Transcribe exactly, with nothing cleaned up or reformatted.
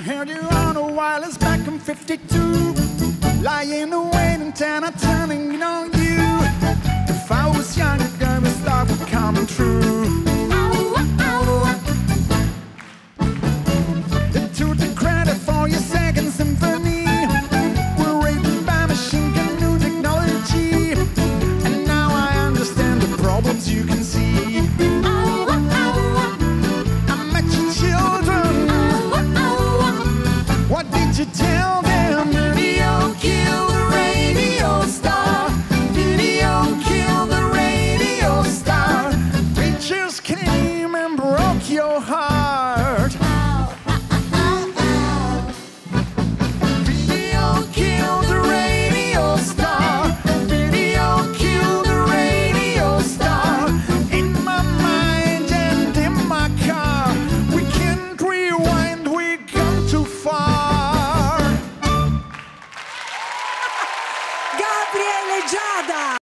heard you on a wireless back in fifty-two, lying awake and ten, I'm turning on you. If I was younger, girl, this thought would come true. To the credit for your second symphony, we're rated by machine gun new technology, and now I understand the problems you can see. I met your children. What did you tell them? Video killed the radio star. Video killed the radio star. Preachers came and broke your heart. Video killed the radio star. Video killed the radio star. In my mind and in my car, we can't rewind, we've gone too far. Gabriele Giada!